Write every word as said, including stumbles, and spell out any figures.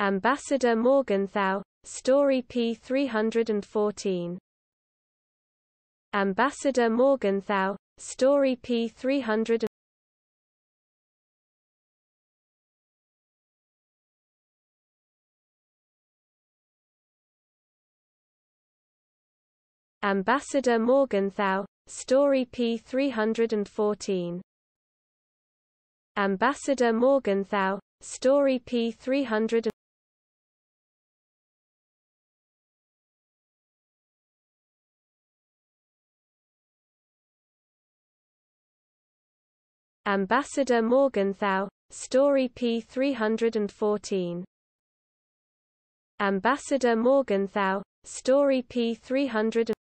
Ambassador Morgenthau Story p three fourteen. Ambassador Morgenthau Story p three hundred. Ambassador Morgenthau Story p three fourteen. Ambassador Morgenthau Story p three hundred. Ambassador Morgenthau Story p three fourteen. Ambassador Morgenthau Story p three hundred.